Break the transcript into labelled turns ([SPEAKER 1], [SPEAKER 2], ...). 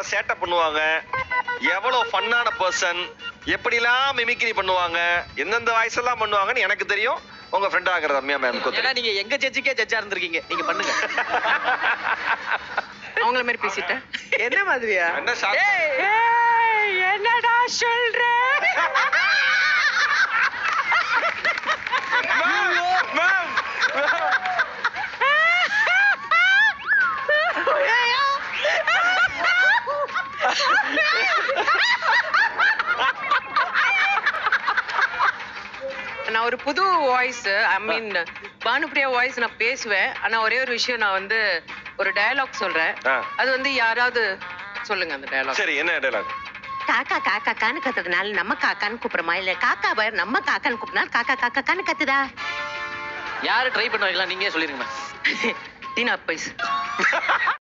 [SPEAKER 1] சேட்டை பண்ணுவாங்க, எவ்வளவு ஃபன்னான பர்சன், எப்படிலாம் மிமிக்ரி பண்ணுவாங்க, எந்தெந்த வாய்ஸ் எல்லாம் பண்ணுவாங்கன்னு எனக்கு தெரியும். உங்க ஃப்ரெண்ட் ஆகிற ரம்யா மேம்.
[SPEAKER 2] ஏன்னா நீங்க எங்க ஜட்ஜுக்கே ஜட்ஜா இருந்திருக்கீங்க. நீங்க பண்ணுங்க.
[SPEAKER 3] அவங்கள மாதிரி பேசிட்டேன்.
[SPEAKER 2] என்ன மாதிரியா?
[SPEAKER 1] என்ன ஷாக்?
[SPEAKER 3] என்னடா சொல்ற? நான் ஒரு புது voice, I mean Bhanupriya voice நான் பேசுவேன். ஆனா ஒரே ஒரு விஷயம், நான் வந்து ஒரு டயலாக் சொல்றேன். அது வந்து யாராவது சொல்லுங்க அந்த டயலாக்.
[SPEAKER 1] சரி, என்ன டயலாக்?
[SPEAKER 4] காக்கா காக்கா கான்னு கத்துறதுனால நம்ம காக்கான்னு கூப்பிடுறோமா, இல்ல காக்கா பயர் நம்ம காக்கான்னு கூப்பிடனால காக்கா காக்கா கான்னு கத்துதா?
[SPEAKER 2] யாரு ட்ரை பண்ணுவாங்களா? நீங்க சொல்லிருங்க.
[SPEAKER 4] டீனா பைஸ்.